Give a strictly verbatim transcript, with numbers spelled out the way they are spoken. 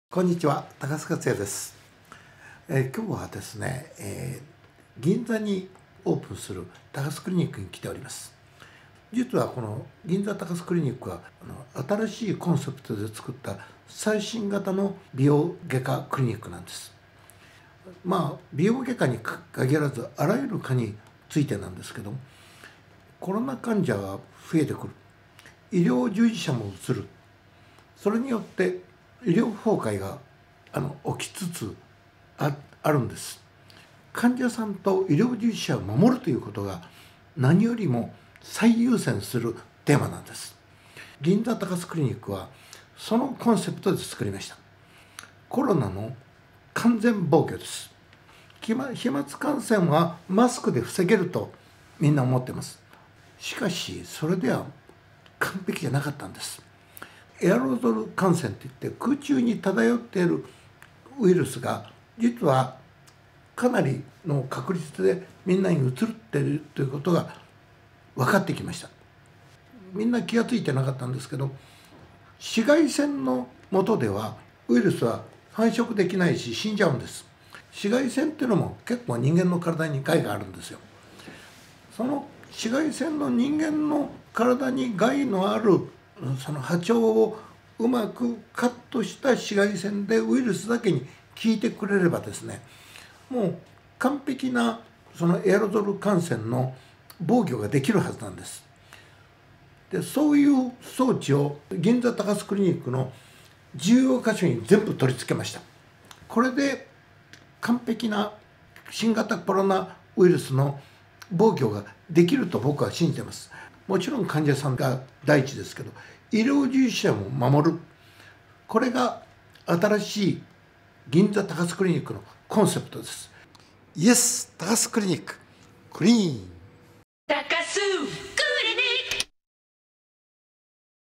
こんにちは、高須克也です。えー、今日はですね、えー、銀座にオープンする高須クリニックに来ております。実はこの銀座高須クリニックはあの新しいコンセプトで作った最新型の美容外科クリニックなんです。まあ美容外科に限らずあらゆる科についてなんですけども、コロナ患者が増えてくる、医療従事者も移る、それによって医療崩壊があの起きつつ あ, あるんです。患者さんと医療従事者を守るということが何よりも最優先するテーマなんです。銀座高須クリニックはそのコンセプトで作りました。コロナの完全防御です。飛沫感染はマスクで防げるとみんな思ってます。しかしそれでは完璧じゃなかったんです。エアロゾル感染といって空中に漂っているウイルスが実はかなりの確率でみんなに移っているということが分かってきました。みんな気が付いてなかったんですけど、紫外線の下ではウイルスは繁殖できないし死んじゃうんです。紫外線っていうのも結構人間の体に害があるんですよ。その紫外線の人間の体に害のあるその波長をうまくカットした紫外線でウイルスだけに効いてくれればですね、もう完璧なそのエアロゾル感染の防御ができるはずなんです。で、そういう装置を銀座高須クリニックの重要箇所に全部取り付けました。これで完璧な新型コロナウイルスの防御ができると僕は信じています。もちろん患者さんが第一ですけど、医療従事者も守る。これが新しい銀座高須クリニックのコンセプトです。イエス高須クリニッククリーン高須